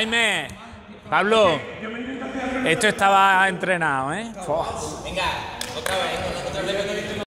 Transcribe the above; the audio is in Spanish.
Jaime, Pablo, esto estaba entrenado, ¿eh? Venga, otra vez.